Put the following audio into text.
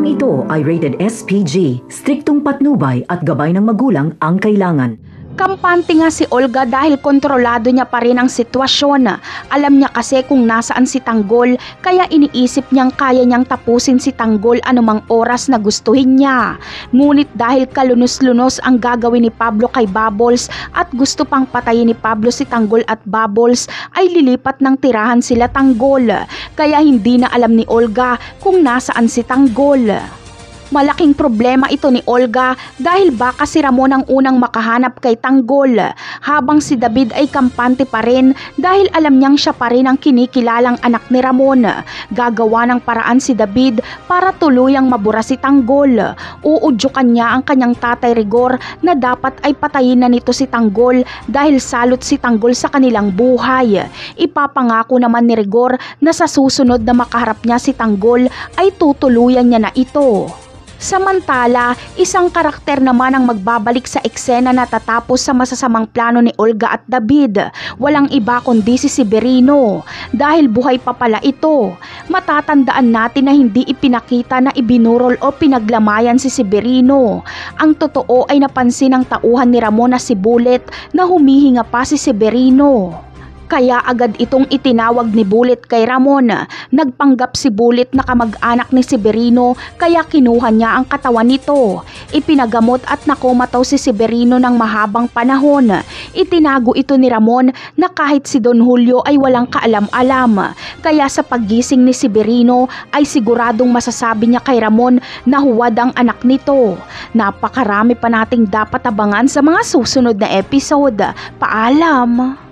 Programang ito ay rated SPG, striktong patnubay at gabay ng magulang ang kailangan. Kampante nga si Olga dahil kontrolado niya pa rin ang sitwasyon. Alam niya kasi kung nasaan si Tanggol, kaya iniisip niyang kaya niyang tapusin si Tanggol anumang oras na gustuhin niya. Ngunit dahil kalunos-lunos ang gagawin ni Pablo kay Bubbles at gusto pang patayin ni Pablo si Tanggol at Bubbles, ay lilipat ng tirahan sila Tanggol. Kaya hindi na alam ni Olga kung nasaan si Tanggol. Malaking problema ito ni Olga dahil baka si Ramon ang unang makahanap kay Tanggol, habang si David ay kampante pa rin dahil alam niyang siya pa rin ang kinikilalang anak ni Ramon. Gagawa ng paraan si David para tuluyang mabura si Tanggol. Uudyukan niya ang kanyang tatay Rigor na dapat ay patayin na nito si Tanggol dahil salot si Tanggol sa kanilang buhay. Ipapangako naman ni Rigor na sa susunod na makaharap niya si Tanggol ay tutuluyan niya na ito. Samantala, isang karakter naman ang magbabalik sa eksena na tatapos sa masasamang plano ni Olga at David. Walang iba kundi si Severino. Dahil buhay pa pala ito, matatandaan natin na hindi ipinakita na ibinurol o pinaglamayan si Severino. Ang totoo ay napansin ng tauhan ni Ramon na si Bullet na humihinga pa si Severino. Kaya agad itong itinawag ni Bullet kay Ramon. Nagpanggap si Bullet na kamag-anak ni Severino kaya kinuha niya ang katawan nito. Ipinagamot at nakomataw si Severino ng mahabang panahon. Itinago ito ni Ramon na kahit si Don Julio ay walang kaalam-alam. Kaya sa paggising ni Severino ay siguradong masasabi niya kay Ramon na huwad ang anak nito. Napakarami pa nating dapat abangan sa mga susunod na episode. Paalam!